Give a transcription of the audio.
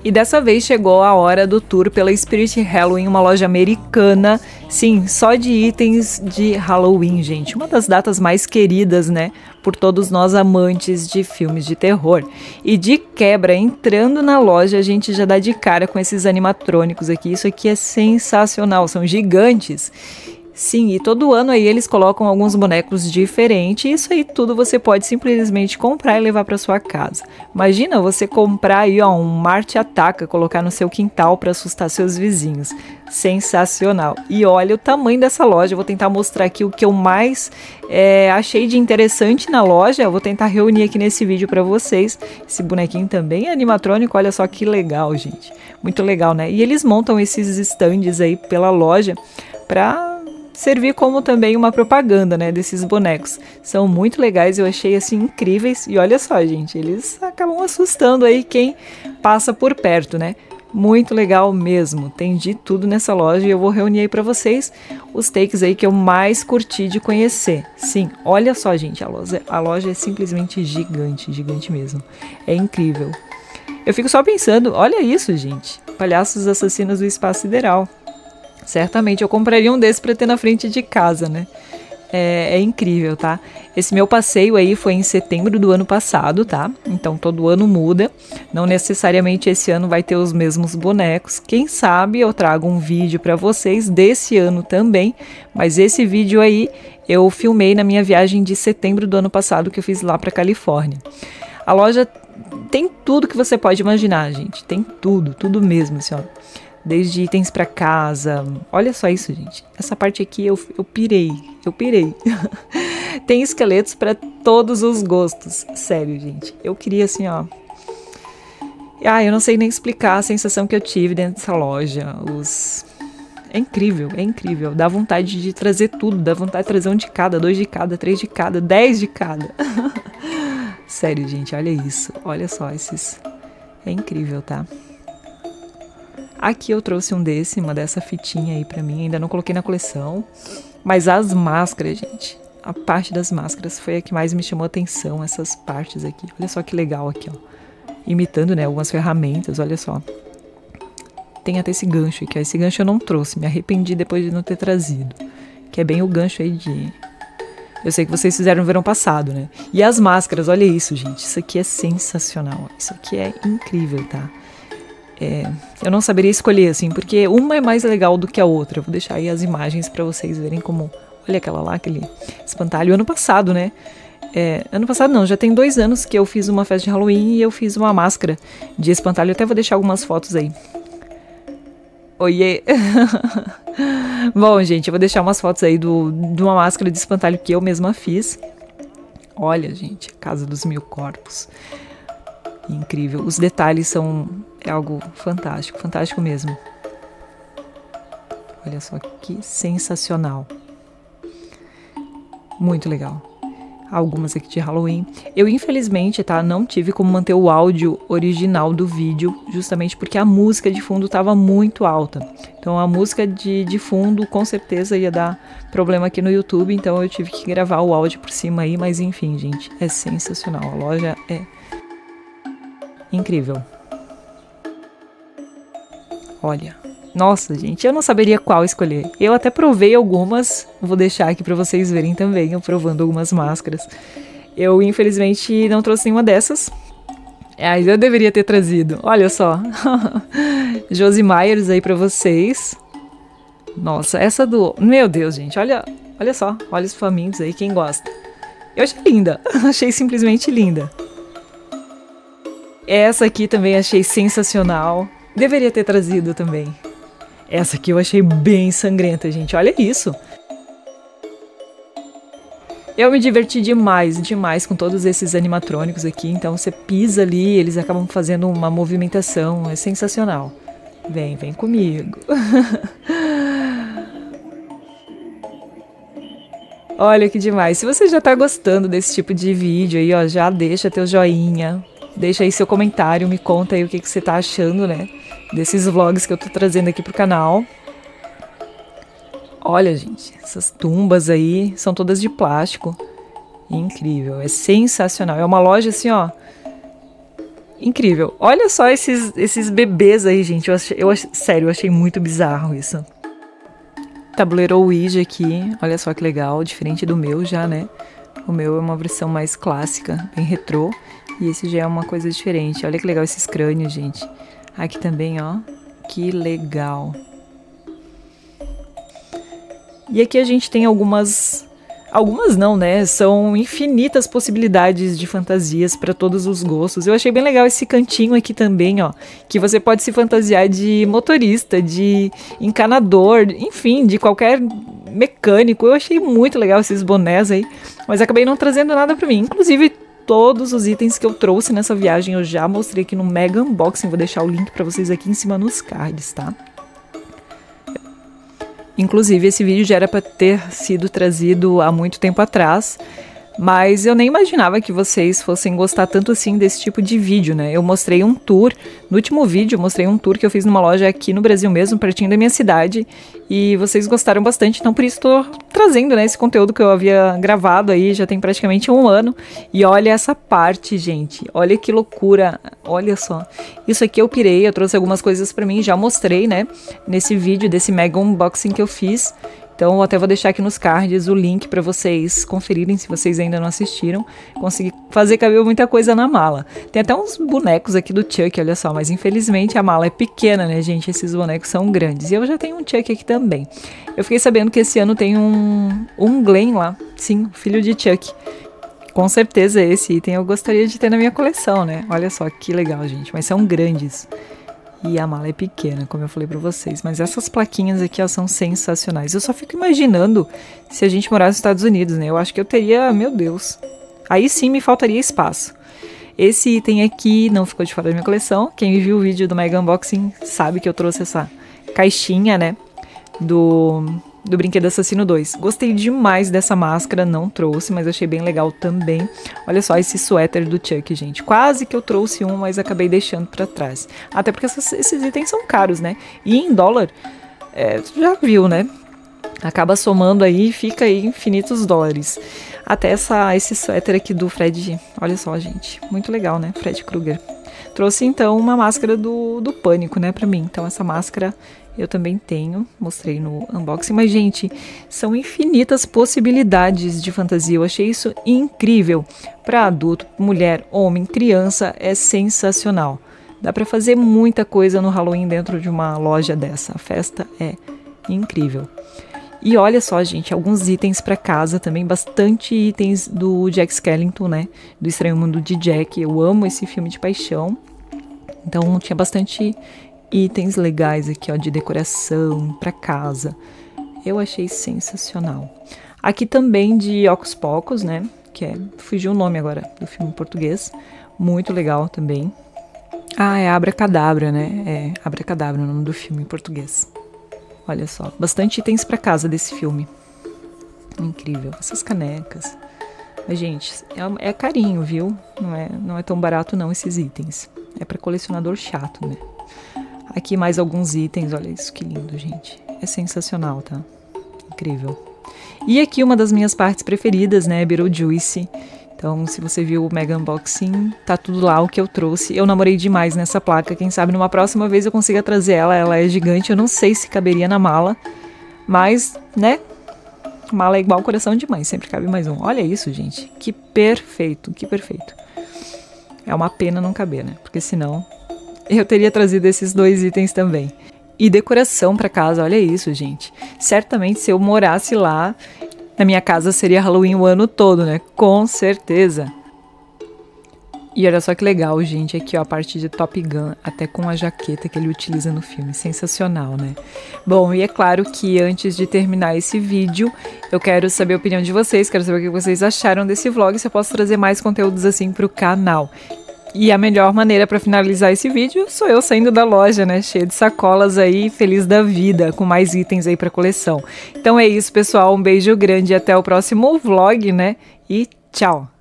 E dessa vez chegou a hora do tour pela Spirit Halloween, uma loja americana, sim, só de itens de Halloween, gente. Uma das datas mais queridas, né, por todos nós amantes de filmes de terror. E de quebra, entrando na loja, a gente já dá de cara com esses animatrônicos aqui. Isso aqui é sensacional, são gigantes. Sim, e todo ano aí eles colocam alguns bonecos diferentes, e isso aí tudo você pode simplesmente comprar e levar para sua casa. Imagina você comprar aí, ó, um Marte Ataca, colocar no seu quintal para assustar seus vizinhos. Sensacional. E olha o tamanho dessa loja, eu vou tentar mostrar aqui o que eu mais achei de interessante na loja, eu vou tentar reunir aqui nesse vídeo para vocês. Esse bonequinho também é animatrônico, olha só que legal, gente. Muito legal, né? E eles montam esses stands aí pela loja para servir como também uma propaganda, né, desses bonecos. São muito legais, eu achei assim incríveis. E olha só, gente, eles acabam assustando aí quem passa por perto, né? Muito legal mesmo. Tem de tudo nessa loja e eu vou reunir aí para vocês os takes aí que eu mais curti de conhecer. Sim, olha só, gente, a loja é simplesmente gigante, gigante mesmo. É incrível. Eu fico só pensando, olha isso, gente. Palhaços assassinos do espaço sideral. Certamente eu compraria um desses para ter na frente de casa, né? É incrível, tá? Esse meu passeio aí foi em setembro do ano passado, tá? Então todo ano muda. Não necessariamente esse ano vai ter os mesmos bonecos. Quem sabe eu trago um vídeo para vocês desse ano também. Mas esse vídeo aí eu filmei na minha viagem de setembro do ano passado que eu fiz lá para Califórnia. A loja tem tudo que você pode imaginar, gente. Tem tudo, tudo mesmo, assim, ó. Desde itens para casa. Olha só isso, gente. Essa parte aqui eu pirei. Tem esqueletos para todos os gostos. Sério, gente. Eu queria assim, ó. Eu não sei nem explicar a sensação que eu tive dentro dessa loja. É incrível, é incrível. Dá vontade de trazer tudo. Dá vontade de trazer um de cada, 2 de cada, 3 de cada, 10 de cada. Sério, gente. Olha isso. Olha só esses. É incrível, tá? Aqui eu trouxe uma dessa fitinha aí pra mim, ainda não coloquei na coleção. Mas as máscaras, gente, a parte das máscaras foi a que mais me chamou a atenção, essas partes aqui. Olha só que legal aqui, ó. Imitando, né, algumas ferramentas, olha só. Tem até esse gancho aqui, ó. Esse gancho eu não trouxe, me arrependi depois de não ter trazido. Que é bem o gancho aí de... Eu sei que vocês fizeram no verão passado, né? E as máscaras, olha isso, gente. Isso aqui é sensacional. Isso aqui é incrível, tá? Eu não saberia escolher, assim, porque uma é mais legal do que a outra. Eu vou deixar aí as imagens pra vocês verem como... Olha aquela lá, aquele espantalho. Ano passado, né? Ano passado não, já tem 2 anos que eu fiz uma festa de Halloween e eu fiz uma máscara de espantalho. Eu até vou deixar algumas fotos aí. Oiê! Bom, gente, eu vou deixar umas fotos aí de uma máscara de espantalho que eu mesma fiz. Olha, gente, Casa dos Mil Corpos. Incrível. Os detalhes são... É algo fantástico, fantástico mesmo. Olha só que sensacional. Muito legal. Algumas aqui de Halloween. Eu, infelizmente, tá, não tive como manter o áudio original do vídeo, justamente porque a música de fundo estava muito alta. Então, a música de fundo, com certeza, ia dar problema aqui no YouTube, então eu tive que gravar o áudio por cima aí, mas enfim, gente, é sensacional. A loja é incrível. Olha, nossa, gente, eu não saberia qual escolher. Eu até provei algumas, vou deixar aqui pra vocês verem também, eu provando algumas máscaras. Eu, infelizmente, não trouxe nenhuma dessas. Eu deveria ter trazido, olha só. Josie Myers aí pra vocês. Nossa, essa do... Meu Deus, gente, olha só, olha os famintos aí, quem gosta. Eu achei linda, achei simplesmente linda. Essa aqui também achei sensacional. Deveria ter trazido também. Essa aqui eu achei bem sangrenta, gente. Olha isso. Eu me diverti demais, demais com todos esses animatrônicos aqui. Então você pisa ali, eles acabam fazendo uma movimentação. É sensacional. Vem comigo. Olha que demais. Se você já tá gostando desse tipo de vídeo aí, ó, já deixa teu joinha. Deixa aí seu comentário, me conta aí o que você tá achando, né? Desses vlogs que eu tô trazendo aqui pro canal. Olha, gente, essas tumbas aí são todas de plástico. Incrível, é sensacional. É uma loja assim, ó. Incrível. Olha só esses bebês aí, gente. Sério, eu achei muito bizarro isso. Tabuleiro Ouija aqui. Olha só que legal. Diferente do meu já, né? O meu é uma versão mais clássica, bem retrô. E esse já é uma coisa diferente. Olha que legal esses crânios, gente. Aqui também, ó. Que legal. E aqui a gente tem algumas não, né? São infinitas possibilidades de fantasias para todos os gostos. Eu achei bem legal esse cantinho aqui também, ó. Que você pode se fantasiar de motorista, de encanador, enfim, de qualquer mecânico. Eu achei muito legal esses bonés aí, mas acabei não trazendo nada para mim. Inclusive, todos os itens que eu trouxe nessa viagem eu já mostrei aqui no Mega Unboxing. Vou deixar o link para vocês aqui em cima nos cards, tá? Inclusive, esse vídeo já era para ter sido trazido há muito tempo atrás, mas eu nem imaginava que vocês fossem gostar tanto assim desse tipo de vídeo, né? Eu mostrei um tour, no último vídeo eu mostrei um tour que eu fiz numa loja aqui no Brasil mesmo, pertinho da minha cidade, e vocês gostaram bastante, então por isso estou trazendo, né, esse conteúdo que eu havia gravado aí, já tem praticamente 1 ano, e olha essa parte, gente, olha que loucura, olha só, isso aqui eu pirei, eu trouxe algumas coisas pra mim, já mostrei, né, nesse vídeo desse mega unboxing que eu fiz. Então, eu até vou deixar aqui nos cards o link para vocês conferirem, se vocês ainda não assistiram. Consegui fazer caber muita coisa na mala. Tem até uns bonecos aqui do Chuck, olha só. Mas, infelizmente, a mala é pequena, né, gente? Esses bonecos são grandes. E eu já tenho um Chuck aqui também. Eu fiquei sabendo que esse ano tem um Glenn lá. Sim, filho de Chuck. Com certeza esse item eu gostaria de ter na minha coleção, né? Olha só que legal, gente. Mas são grandes. E a mala é pequena, como eu falei pra vocês. Mas essas plaquinhas aqui, ó, são sensacionais. Eu só fico imaginando se a gente morasse nos Estados Unidos, né? Eu acho que eu teria, meu Deus. Aí sim me faltaria espaço. Esse item aqui não ficou de fora da minha coleção. Quem viu o vídeo do Mega Unboxing sabe que eu trouxe essa caixinha, né? Do Brinquedo Assassino 2. Gostei demais dessa máscara, não trouxe, mas achei bem legal também. Olha só esse suéter do Chuck, gente. Quase que eu trouxe um, mas acabei deixando pra trás. Até porque esses itens são caros, né? E em dólar, tu já viu, né? Acaba somando aí e fica aí infinitos dólares. Até esse suéter aqui do Fred, olha só, gente. Muito legal, né? Fred Krueger. Trouxe, então, uma máscara do Pânico, né, pra mim. Então, essa máscara eu também tenho, mostrei no unboxing. Mas, gente, são infinitas possibilidades de fantasia. Eu achei isso incrível. Para adulto, mulher, homem, criança, é sensacional. Dá pra fazer muita coisa no Halloween dentro de uma loja dessa. A festa é incrível. E olha só, gente, alguns itens para casa também, bastante itens do Jack Skellington, né? Do Estranho Mundo de Jack. Eu amo esse filme de paixão. Então tinha bastante itens legais aqui, ó, de decoração para casa. Eu achei sensacional. Aqui também de Hocus Pocus, né? Fugiu o nome agora do filme em português. Muito legal também. Ah, é Abracadabra, né? É Abracadabra o nome do filme em português. Olha só, bastante itens para casa desse filme. Incrível, essas canecas. Mas, gente, é carinho, viu? Não é tão barato não esses itens. É para colecionador chato, né? Aqui mais alguns itens, olha isso que lindo, gente. É sensacional, tá? Incrível. E aqui uma das minhas partes preferidas, né? Beetlejuice. Então, se você viu o Mega Unboxing, tá tudo lá o que eu trouxe. Eu namorei demais nessa placa. Quem sabe numa próxima vez eu consiga trazer ela. Ela é gigante. Eu não sei se caberia na mala. Mas, né? Mala é igual coração de mãe. Sempre cabe mais um. Olha isso, gente. Que perfeito. Que perfeito. É uma pena não caber, né? Porque senão eu teria trazido esses 2 itens também. E decoração pra casa. Olha isso, gente. Certamente se eu morasse lá, na minha casa seria Halloween o ano todo, né? Com certeza. E olha só que legal, gente. Aqui, ó, a parte de Top Gun, até com a jaqueta que ele utiliza no filme. Sensacional, né? Bom, e é claro que antes de terminar esse vídeo, eu quero saber a opinião de vocês. Quero saber o que vocês acharam desse vlog. Se eu posso trazer mais conteúdos assim pro canal. E a melhor maneira para finalizar esse vídeo sou eu saindo da loja, né? Cheia de sacolas aí, feliz da vida, com mais itens aí para coleção. Então é isso, pessoal. Um beijo grande e até o próximo vlog, né? E tchau!